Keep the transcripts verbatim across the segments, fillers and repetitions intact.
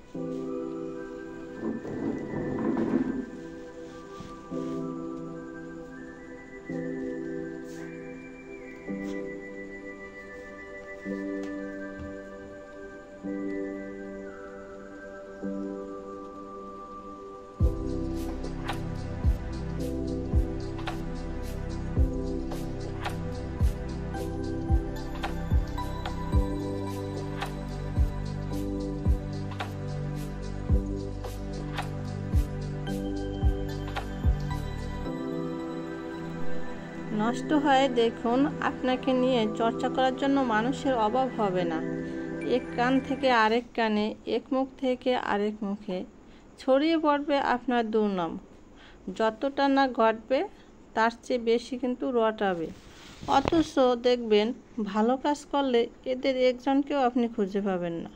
নষ্ট হয়ে দেখুন আপনাকে নিয়ে চর্চা করার জন্য মানুষের অভাব হবে না। এক কান থেকে আরেক কানে, এক মুখ থেকে আরেক মুখে ছড়িয়ে পড়বে আপনার দুর্নাম। যতটা না ঘটবে তার চেয়ে বেশি কিন্তু রটাবে। অথচ দেখবেন ভালো কাজ করলে এদের একজনকেও আপনি খুঁজে পাবেন না।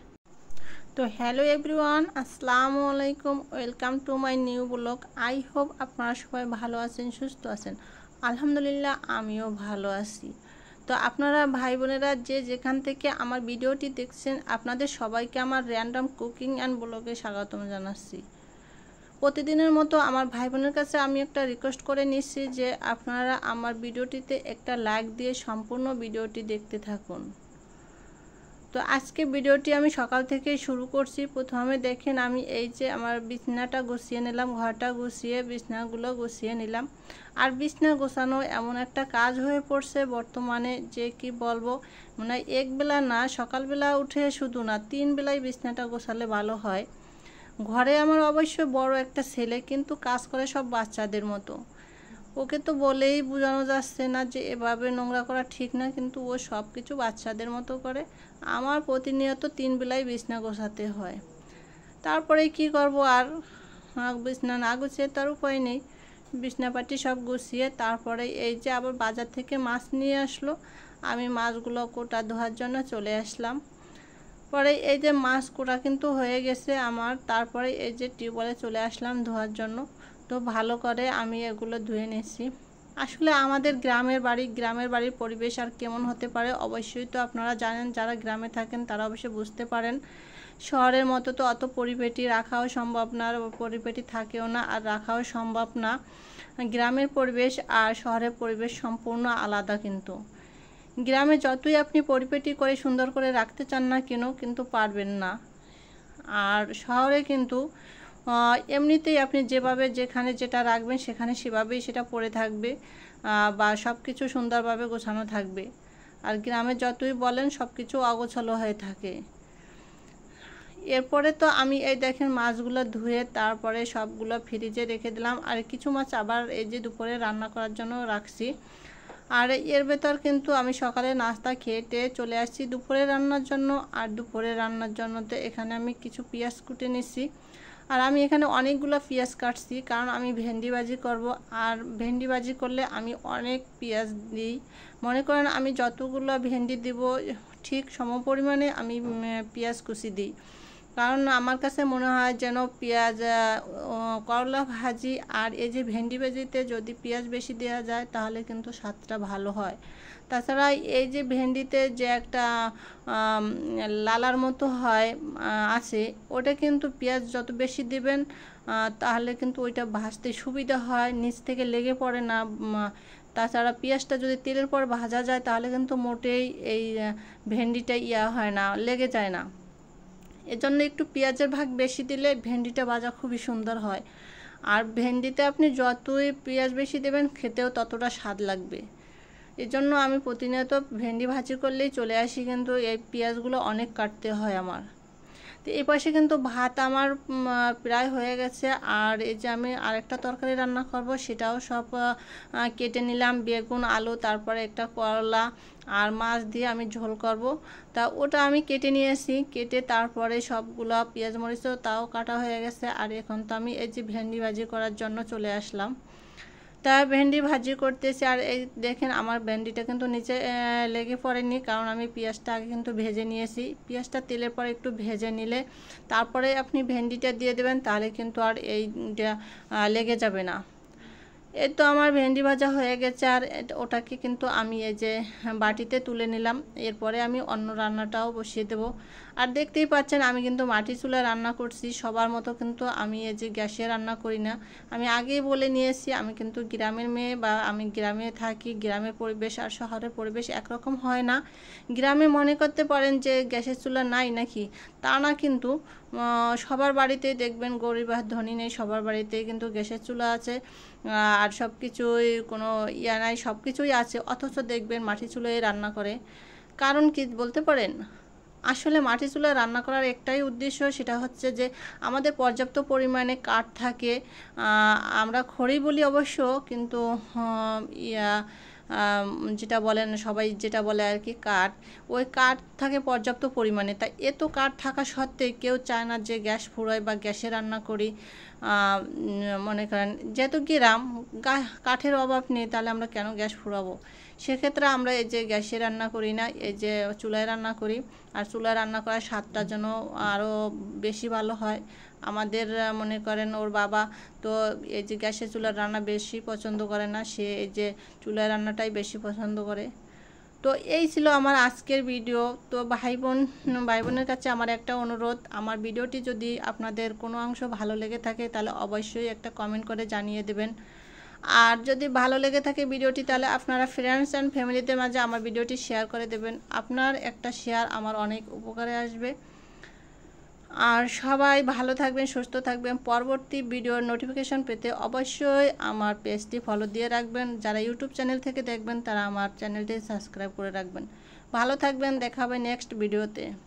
তো হ্যালো এভরিওয়ান, আসসালামু আলাইকুম, welcome to my new blog. I hope আপনারা সবাই ভালো আছেন, সুস্থ আছেন। আলহামদুলিল্লাহ আমিও ভালো আছি। তো আপনারা ভাই বোনেরা যে যেখান থেকে আমার ভিডিওটি দেখছেন, আপনাদের সবাইকে আমার র্যান্ডম কুকিং অ্যান্ড ব্লগে স্বাগতম জানাচ্ছি। প্রতিদিনের মতো আমার ভাই বোনের কাছে আমি একটা রিকোয়েস্ট করে নিচ্ছি যে আপনারা আমার ভিডিওটিতে একটা লাইক দিয়ে সম্পূর্ণ ভিডিওটি দেখতে থাকুন। তো আজকে ভিডিওটি আমি সকাল থেকে শুরু করছি। প্রথমে দেখেন আমি এই যে আমার বিছনাটা গুছিয়ে নিলাম, ঘরটা গুছিয়ে বিছনাগুলো গুছিয়ে নিলাম। আর বিছনা গোছানো এমন একটা কাজ হয়ে পড়ছে বর্তমানে যে কি বলবো, মানে এক বেলা না, সকালবেলা উঠে শুধু না, তিন বেলায় বিছনাটা গোছালে ভালো হয়। ঘরে আমার অবশ্য বড় একটা ছেলে, কিন্তু কাজ করে সব বাচ্চাদের মতো। ওকে তো বলেই বোঝানো যাচ্ছে না যে এভাবে নোংরা করা ঠিক না, কিন্তু ও সব কিছু বাচ্চাদের মতো করে। আমার প্রতিনিয়ত তিন বেলায় বিছনা গোছাতে হয়। তারপরে কি করব, আর বিছনা না গুছিয়ে তার উপায় নেই। বিছনাপাটি সব গুছিয়ে তারপরে এই যে আবার বাজার থেকে মাছ নিয়ে আসলো, আমি মাছগুলো কোটা ধোয়ার জন্য চলে আসলাম। পরে এই যে মাছ কোটা কিন্তু হয়ে গেছে আমার। তারপরে এই যে টিউবওয়েলে চলে আসলাম ধোয়ার জন্য। তো ভালো করে আমি এগুলো ধুয়ে নিয়েছি। আসলে আমাদের গ্রামের বাড়ি, গ্রামের বাড়ির পরিবেশ আর কেমন হতে পারে অবশ্যই তো আপনারা জানেন। যারা গ্রামে থাকেন তারা অবশ্যই বুঝতে পারেন। শহরের মতো তো অত পরিপেটি রাখাও সম্ভব না, পরিপেটি থাকেও না, আর রাখাও সম্ভব না। গ্রামের পরিবেশ আর শহরের পরিবেশ সম্পূর্ণ আলাদা। কিন্তু গ্রামে যতই আপনি পরিপেটি করে সুন্দর করে রাখতে চান না কেন, কিন্তু পারবেন না। আর শহরে কিন্তু এমনিতেই আপনি যেভাবে যেখানে যেটা রাখবেন সেখানে সেভাবেই সেটা পড়ে থাকবে, বা সব কিছু সুন্দরভাবে গোছানো থাকবে। আর গ্রামে যতই বলেন সব কিছু অগোছালো হয়ে থাকে। এরপরে তো আমি এই দেখেন মাছগুলো ধুয়ে তারপরে সবগুলো ফ্রিজে রেখে দিলাম। আর কিছু মাছ আবার এই যে দুপুরে রান্না করার জন্য রাখছি। আর এর ভেতর কিন্তু আমি সকালে নাস্তা খেয়ে চলে আসছি দুপুরে রান্নার জন্য। আর দুপুরে রান্নার জন্য তো এখানে আমি কিছু পেঁয়াজ কুটে নিছি। আর আমি এখানে অনেকগুলো পেঁয়াজ কাটছি, কারণ আমি ভেন্ডি ভাজি করব। আর ভেন্ডি ভাজি করলে আমি অনেক পেঁয়াজ দিই। মনে করেন আমি যতগুলো ভেন্ডি দিব ঠিক সমপরিমাণে আমি পেঁয়াজ কুচি দিই। কারণ আমার কাছে মনে হয় যেন পেঁয়াজ, করলা ভাজি আর এই যে ভেন্ডি ভাজিতে যদি পেঁয়াজ বেশি দেওয়া যায় তাহলে কিন্তু স্বাদটা ভালো হয়। তাছাড়া এই যে ভেন্ডিতে যে একটা লালার মতো হয় আছে, ওটা কিন্তু পেঁয়াজ যত বেশি দিবেন তাহলে কিন্তু ওইটা ভাজতে সুবিধা হয়, নিচ থেকে লেগে পড়ে না। তাছাড়া পেঁয়াজটা যদি তেলের পর ভাজা যায় তাহলে কিন্তু মোটেই এই ভেন্ডিটা ইয়া হয় না, লেগে যায় না। এজন্য একটু পেঁয়াজের ভাগ বেশি দিলে ভেন্ডিটা ভাজা খুবই সুন্দর হয়। আর ভেন্ডিতে আপনি যতই পেঁয়াজ বেশি দেবেন খেতেও ততটা স্বাদ লাগবে। এজন্য আমি প্রতিনিয়ত ভেন্ডি ভাজি করলেই চলে আসি, কিন্তু এই পেঁয়াজগুলো অনেক কাটতে হয় আমার। তো এই পাশে কিন্তু ভাত আমার প্রায় হয়ে গেছে। আর এই যে আমি আরেকটা তরকারি রান্না করব, সেটাও সব কেটে নিলাম। বেগুন, আলু, তারপরে একটা করলা আর মাছ দিয়ে আমি ঝোল করব। তা ওটা আমি কেটে নিয়েছি। কেটে তারপরে সবগুলো পেঁয়াজ মরিচও তাও কাটা হয়ে গেছে। আর এখন তো আমি এই যে ভেন্ডি ভাজি করার জন্য চলে আসলাম। তা ভেন্ডি ভাজি করতেছি। আর এই দেখেন আমার ভেন্ডিটা কিন্তু নিচে লেগে পড়েনি, কারণ আমি পেঁয়াজটা আগে কিন্তু ভেজে নিয়েছি। পেঁয়াজটা তেলের পরে একটু ভেজে নিলে তারপরে আপনি ভেন্ডিটা দিয়ে দেবেন, তাহলে কিন্তু আর এইটা লেগে যাবে না। এই তো আমার ভেন্ডি ভাজা হয়ে গেছে, আর ওটাকে কিন্তু আমি এই যে বাটিতে তুলে নিলাম। এরপরে আমি অন্য রান্নাটাও বসিয়ে দেব। আর দেখতেই পাচ্ছেন আমি কিন্তু মাটি চুলায় রান্না করছি, সবার মতো কিন্তু আমি এই যে গ্যাসে রান্না করি না। আমি আগেই বলে নিয়েছি আমি কিন্তু গ্রামের মেয়ে, বা আমি গ্রামে থাকি। গ্রামের পরিবেশ আর শহরের পরিবেশ একরকম হয় না। গ্রামে মনে করতে পারেন যে গ্যাসের চুলা নাই নাকি, তা না, কিন্তু সবার বাড়িতেই দেখবেন, গরিব আর ধনী নেই, সবার বাড়িতেই কিন্তু গ্যাসের চুলা আছে। আর সব কিছুই কোনো ইয়া নাই, সব কিছুই আছে, অথচ দেখবেন মাটি চুলায় রান্না করে। কারণ কি বলতে পারেন? আসলে মাটি চুলায় রান্না করার একটাই উদ্দেশ্য, সেটা হচ্ছে যে আমাদের পর্যাপ্ত পরিমাণে কাঠ থাকে। আমরা খড়ি বলি অবশ্য, কিন্তু ইয়া যেটা বলেন সবাই যেটা বলে আর কি কাঠ, ওই কাঠ থাকে পর্যাপ্ত পরিমাণে। তাই এত কাঠ থাকা সত্ত্বেও কেউ চায় না যে গ্যাস ফুরাই বা গ্যাসে রান্না করি। মনে করেন যেহেতু গ্রাম, কাঠের অভাব নেই, তাহলে আমরা কেন গ্যাস ফুরাবো? সেক্ষেত্রে আমরা এই যে গ্যাসে রান্না করি না, এই যে চুলায় রান্না করি। আর চুলায় রান্না করার স্বাদটা যেন আরও বেশি ভালো হয়। আমাদের মনে করেন ওর বাবা তো এই যে গ্যাসের চুলার রান্না বেশি পছন্দ করে না, সে এই যে চুলায় রান্নাটাই বেশি পছন্দ করে। তো এই ছিল আমার আজকের ভিডিও। তো ভাই বোন ভাই বোনের কাছে আমার একটা অনুরোধ, আমার ভিডিওটি যদি আপনাদের কোনো অংশ ভালো লেগে থাকে তাহলে অবশ্যই একটা কমেন্ট করে জানিয়ে দেবেন। আর যদি ভালো লেগে থাকে ভিডিওটি, তাহলে আপনারা ফ্রেন্ডস অ্যান্ড ফ্যামিলিদের মাঝে আমার ভিডিওটি শেয়ার করে দেবেন। আপনার একটা শেয়ার আমার অনেক উপকারে আসবে। আর সবাই ভালো থাকবেন, সুস্থ থাকবেন। পরবর্তী ভিডিওর নোটিফিকেশন পেতে অবশ্যই আমার পেজটি ফলো দিয়ে রাখবেন। যারা ইউটিউব চ্যানেল থেকে দেখবেন তারা আমার চ্যানেলটি সাবস্ক্রাইব করে রাখবেন। ভালো থাকবেন, দেখা হবে নেক্সট ভিডিওতে।